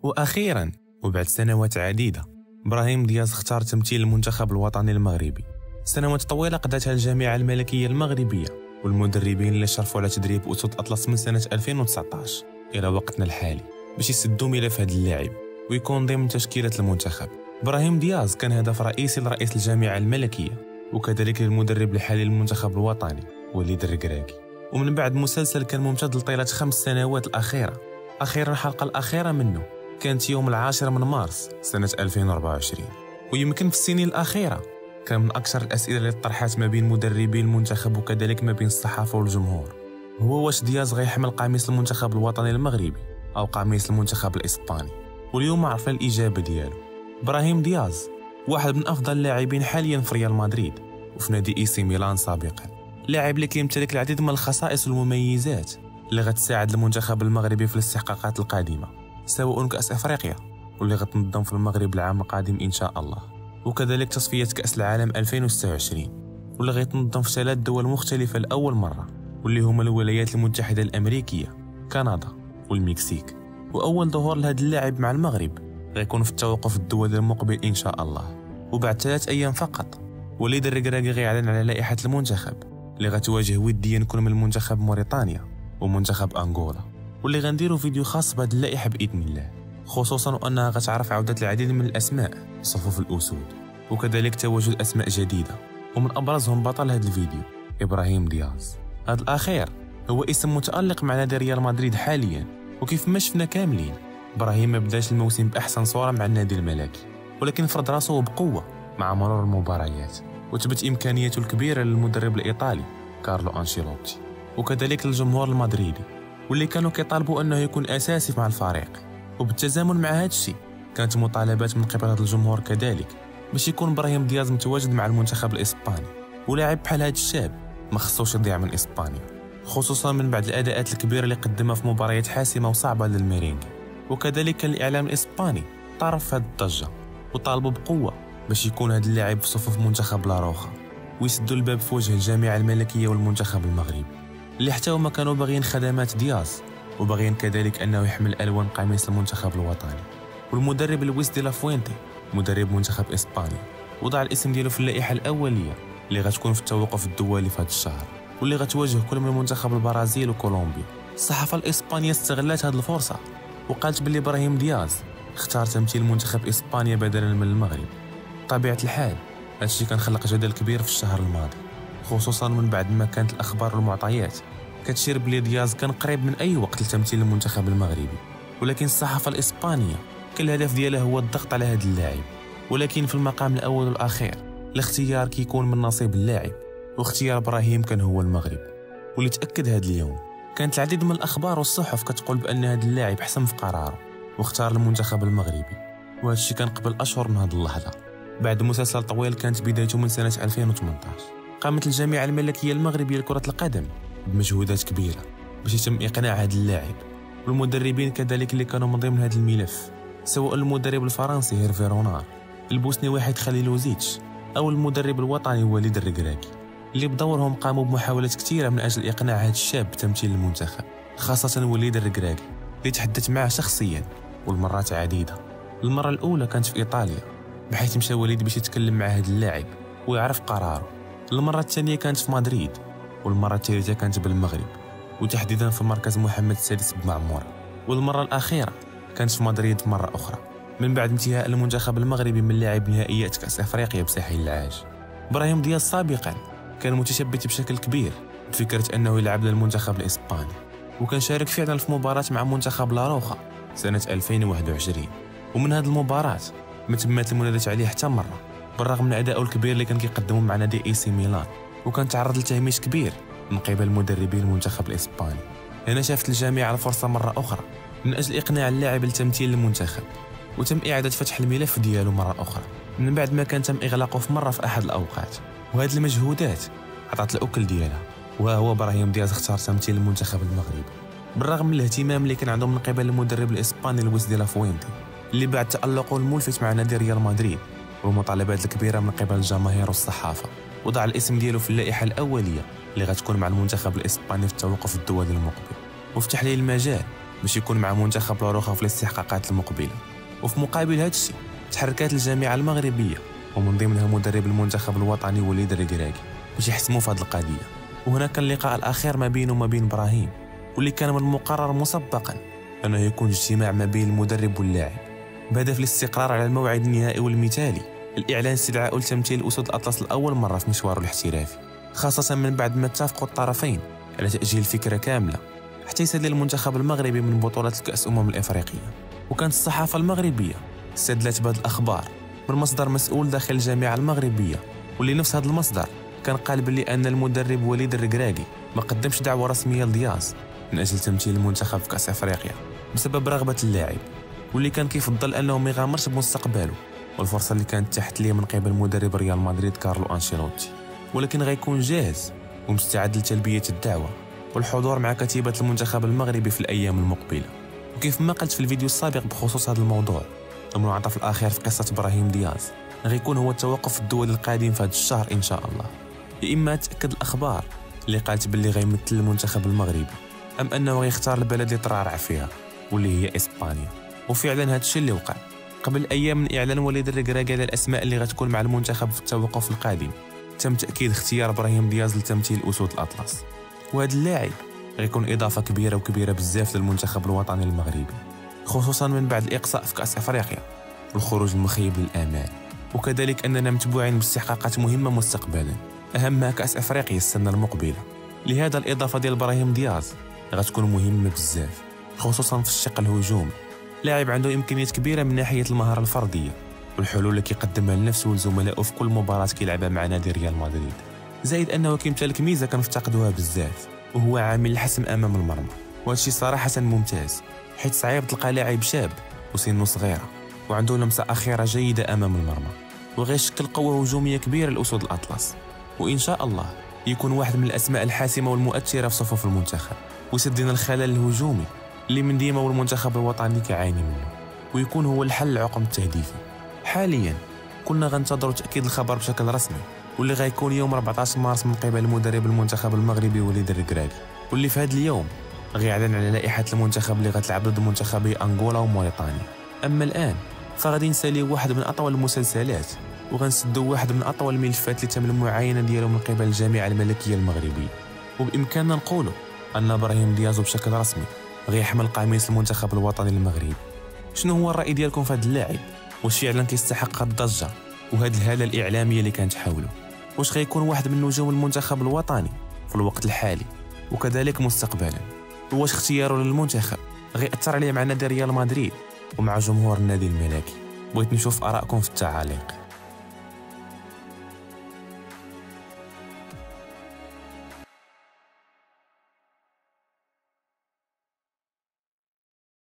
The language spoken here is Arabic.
وأخيراً وبعد سنوات عديدة إبراهيم دياز اختار تمثيل المنتخب الوطني المغربي. سنوات طويلة قضتها الجامعة الملكية المغربية والمدربين اللي شرفوا على تدريب أسود أطلس من سنة 2019 إلى وقتنا الحالي باش يسدوا ملف هذا اللاعب ويكون ضمن تشكيلة المنتخب. إبراهيم دياز كان هدف رئيسي لرئيس الجامعة الملكية وكذلك للمدرب الحالي للمنتخب الوطني وليد الركراكي. ومن بعد مسلسل كان ممتد لطيلة 5 سنوات الأخيرة، أخيراً الحلقة الأخيرة منه كانت يوم 10 من مارس سنة 2024. ويمكن في السنين الأخيرة كان من أكثر الأسئلة اللي طرحت ما بين مدربي المنتخب وكذلك ما بين الصحافة والجمهور هو واش دياز غيحمل قميص المنتخب الوطني المغربي أو قميص المنتخب الإسباني. واليوم عرفنا الإجابة ديالو. إبراهيم دياز واحد من أفضل اللاعبين حاليا في ريال مدريد وفي نادي إي سي ميلان سابقا، لاعب اللي كيمتلك العديد من الخصائص والمميزات اللي غتساعد المنتخب المغربي في الاستحقاقات القادمة، سواء كأس أفريقيا واللي غتنظم في المغرب العام القادم إن شاء الله، وكذلك تصفية كأس العالم 2026 واللي غيتنظم في 3 دول مختلفة لأول مرة واللي هما الولايات المتحدة الأمريكية، كندا والمكسيك. وأول ظهور لهذا اللاعب مع المغرب غيكون في التوقف الدولي المقبل إن شاء الله. وبعد 3 أيام فقط وليد الركراكي غيعلن على لائحة المنتخب اللي غتواجه وديا كل من المنتخب موريتانيا ومنتخب أنغولا، واللي غنديروا فيديو خاص بهذه اللائحة بإذن الله، خصوصا أنها غتعرف عودة العديد من الأسماء صفوف الأسود وكذلك تواجد أسماء جديدة، ومن أبرزهم بطل هذا الفيديو إبراهيم دياز. هذا الأخير هو اسم متألق مع نادي ريال مدريد حاليا، وكيف ما شفنا كاملين إبراهيم ما بداش الموسم بأحسن صورة مع النادي الملكي، ولكن فرض راسه بقوة مع مرور المباريات وثبت إمكانياته الكبيرة للمدرب الإيطالي كارلو أنشيلوتي وكذلك للجمهور المدريدي واللي كانوا كيطالبوا أنه يكون أساسي مع الفريق. وبالتزامن مع هذا الشيء كانت مطالبات من قبل هذا الجمهور كذلك باش يكون إبراهيم دياز متواجد مع المنتخب الإسباني، ولاعب بحال هذا الشاب ما خصوش يضيع من إسبانيا، خصوصا من بعد الأداءات الكبيرة اللي قدمها في مباريات حاسمة وصعبة للميرينغ. وكذلك كان الإعلام الإسباني طرف هذه الضجة وطالبوا بقوة باش يكون هذا اللاعب في صفوف منتخب لاروخا ويسدوا الباب في وجه الجامعة الملكية والمنتخب المغربي اللي حتى هما كانوا باغيين خدمات دياز وباغيين كذلك أنه يحمل ألوان قميص المنتخب الوطني. والمدرب لويس دي لافوينتي مدرب منتخب إسبانيا وضع الاسم ديالو في اللائحة الأولية اللي غتكون في التوقف الدولي في هذا الشهر واللي غتواجه كل من منتخب البرازيل وكولومبيا. الصحافة الإسبانية استغلت هذه الفرصة وقالت باللي إبراهيم دياز اختار تمثيل منتخب إسبانيا بدلا من المغرب. بطبيعة الحال هادشي كان خلق جدل كبير في الشهر الماضي، خصوصا من بعد ما كانت الأخبار والمعطيات كتشير بلي دياز كان قريب من أي وقت لتمثيل المنتخب المغربي. ولكن الصحافة الإسبانية كل الهدف ديالها هو الضغط على هذا اللاعب، ولكن في المقام الأول والأخير الاختيار كيكون من نصيب اللاعب، واختيار إبراهيم كان هو المغرب. واللي تأكد هذا اليوم كانت العديد من الأخبار والصحف كتقول بأن هذا اللاعب حسم في قراره واختار المنتخب المغربي، وهذا الشيء كان قبل أشهر من هذه اللحظة بعد مسلسل طويل كانت بدايته من سنة 2018. قامت الجامعة الملكية المغربية لكرة القدم بمجهودات كبيرة باش يتم إقناع هذا اللاعب، والمدربين كذلك اللي كانوا من ضمن هذا الملف سواء المدرب الفرنسي هيرفي رونار، البوسني واحد خليلوزيتش أو المدرب الوطني وليد الركراكي، اللي بدورهم قاموا بمحاولات كثيرة من أجل إقناع هذا الشاب بتمثيل المنتخب، خاصة وليد الركراكي اللي تحدثت معه شخصيا والمرات عديدة. المرة الأولى كانت في إيطاليا بحيث مشى وليد باش يتكلم مع هذا اللاعب ويعرف قراره. المرة الثانية كانت في مدريد، والمرة الثالثة كانت بالمغرب وتحديدا في مركز محمد السادس بمعمورة، والمرة الأخيرة كانت في مدريد مرة أخرى من بعد انتهاء المنتخب المغربي من لعب نهائيات كأس أفريقيا بساحل العاج. إبراهيم دياز سابقا كان متشبث بشكل كبير بفكرة أنه يلعب للمنتخب الإسباني، وكان شارك فعلا في مباراة مع منتخب لاروخا سنة 2021، ومن هذه المباراة ما تمت المنادات عليه حتى مرة بالرغم من أدائه الكبير اللي كان كيقدمه مع نادي إي سي ميلان، وكان تعرض لتهميش كبير من قبل مدربي المنتخب الإسباني. هنا شافت الجامعة الفرصة مرة أخرى من أجل إقناع اللاعب لتمثيل المنتخب، وتم إعادة فتح الملف ديالو مرة أخرى من بعد ما كان تم إغلاقه في مرة في أحد الأوقات. وهذه المجهودات عطات الأكل ديالها، وهو إبراهيم دياز اختار تمثيل المنتخب المغربي بالرغم من الاهتمام اللي كان عندهم من قبل المدرب الإسباني لويس دي لافوينتي، اللي بعد تألقه الملفت مع نادي ريال مدريد والمطالبات الكبيرة من قبل الجماهير والصحافة، وضع الاسم ديالو في اللائحة الأولية اللي غتكون مع المنتخب الإسباني في التوقف الدولي المقبل، وفتح ليه المجال باش يكون مع منتخب لاروخا في الاستحقاقات المقبله. وفي مقابل هذا الشيء تحركات الجامعه المغربيه ومن ضمنها مدرب المنتخب الوطني وليد الركراكي باش يحسموا في هذه القضيه. وهنا كان اللقاء الاخير ما بينه وما بين ابراهيم، واللي كان من المقرر مسبقا انه يكون اجتماع ما بين المدرب واللاعب بهدف الاستقرار على الموعد النهائي والمثالي الاعلان استدعاء لتمثيل اسود الاطلس لاول مره في مشواره الاحترافي، خاصه من بعد ما اتفقوا الطرفين على تاجيل الفكره كامله حتى يسدل المنتخب المغربي من بطوله الكاس الافريقيه. وكانت الصحافه المغربيه استدلت بهذه الاخبار من مصدر مسؤول داخل الجامعه المغربيه، واللي نفس هذا المصدر كان قال باللي ان المدرب وليد الركراكي ما قدمش دعوه رسميه لدياز من اجل تمثيل المنتخب في كاس افريقيا بسبب رغبه اللاعب، واللي كان كيفضل انه ما يغامرش بمستقبله والفرصه اللي كانت تحت ليه من قبل مدرب ريال مدريد كارلو أنشيلوتي، ولكن غيكون جاهز ومستعد لتلبيه الدعوه والحضور مع كتيبه المنتخب المغربي في الايام المقبله. وكيف ما قلت في الفيديو السابق بخصوص هذا الموضوع، المنعطف الاخير في قصه ابراهيم دياز غيكون هو التوقف الدولي القادم في هذا الشهر ان شاء الله، يا اما تاكد الاخبار اللي قالت باللي غيمثل المنتخب المغربي ام انه غيختار البلد اللي ترعرع فيها واللي هي اسبانيا. وفعلا هذا الشيء اللي وقع قبل ايام من اعلان وليد الركراكي على الاسماء اللي غتكون مع المنتخب في التوقف القادم. تم تاكيد اختيار ابراهيم دياز لتمثيل اسود الاطلس، وهذا اللاعب غيكون اضافه كبيره بزاف للمنتخب الوطني المغربي، خصوصا من بعد الاقصاء في كاس افريقيا والخروج المخيب للامال. وكذلك اننا متبوعين باستحقاقات مهمه مستقبلا، اهمها كاس افريقيا السنه المقبله. لهذا الاضافه ديال ابراهيم دياز غتكون مهمه بزاف، خصوصا في الشق الهجومي. لاعب عنده امكانيات كبيره من ناحيه المهاره الفرديه والحلول اللي كيقدمها لنفسه ولزملائه في كل مباراه كيلعبها مع نادي ريال مدريد، زائد انه كيمتلك ميزه كنفتقدوها بزاف وهو عامل الحسم امام المرمى. وهذا الشيء صراحه ممتاز، حيت صعيب تلقى لاعب شاب وسنه صغيره وعنده لمسه اخيره جيده امام المرمى، وغيشكل قوه هجوميه كبيره لاسود الاطلس، وان شاء الله يكون واحد من الاسماء الحاسمه والمؤثره في صفوف المنتخب ويسد لنا الخلل الهجومي اللي من ديما والمنتخب الوطني كيعاني منه، ويكون هو الحل لعقم التهديفي. حاليا كنا غنتظروا تاكيد الخبر بشكل رسمي، واللي غيكون يوم 14 مارس من قبل مدرب المنتخب المغربي وليد الركراكي، واللي في هذا اليوم غيعلن على لائحه المنتخب اللي غتلعب ضد منتخبي انغولا وموريتانيا. اما الان فغادي نساليو واحد من اطول المسلسلات وغنسدو واحد من اطول الملفات اللي تم المعاينه ديالو من قبل الجامعه الملكيه المغربيه، وبامكاننا نقولوا ان ابراهيم دياز بشكل رسمي غيحمل قميص المنتخب الوطني المغربي. شنو هو الراي ديالكم في هذا اللاعب؟ واش فعلا كيستحق هذه الضجه وهذه الهاله الاعلاميه اللي كانت حوله؟ واش غيكون واحد من نجوم المنتخب الوطني في الوقت الحالي وكذلك مستقبلا؟ واش اختياره للمنتخب غيأثر عليه مع نادي ريال مدريد ومع جمهور النادي الملكي؟ بغيت نشوف ارائكم في التعاليق.